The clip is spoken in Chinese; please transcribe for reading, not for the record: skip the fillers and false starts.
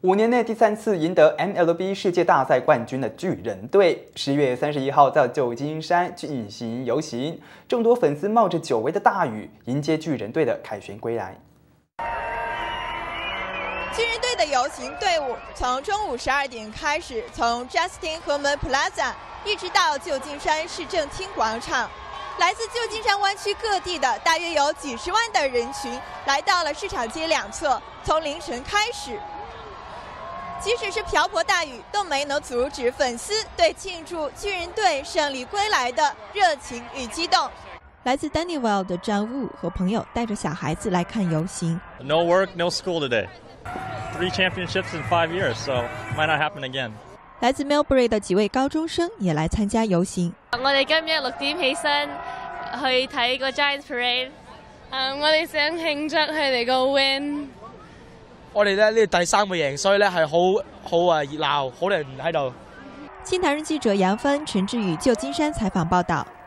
5年内第3次赢得 MLB 世界大赛冠军的巨人队，10月31号在旧金山进行游行，众多粉丝冒着久违的大雨迎接巨人队的凯旋归来。 巨人队的游行队伍从中午12点开始，从 Justin Herman Plaza 一直到旧金山市政厅广场。来自旧金山湾区各地的大约有几十万的人群来到了市场街两侧，从凌晨开始。 即使是瓢泼大雨，都没能阻止粉丝对庆祝巨人队胜利归来的热情与激动。来自 Daniel 的詹雾和朋友带着小孩子来看游行。 No work, no school today. 3 championships in 5 years, so might not happen again. 来自 Millbury 的幾位高中生也來參加遊行。 我哋今日6點起身去睇個 Giants Parade。我哋想慶祝佢哋個 win。 我哋呢第3個贏，所以呢係好熱鬧，好多人喺度。 新唐人記者楊芬、陳志宇，舊金山採訪報道。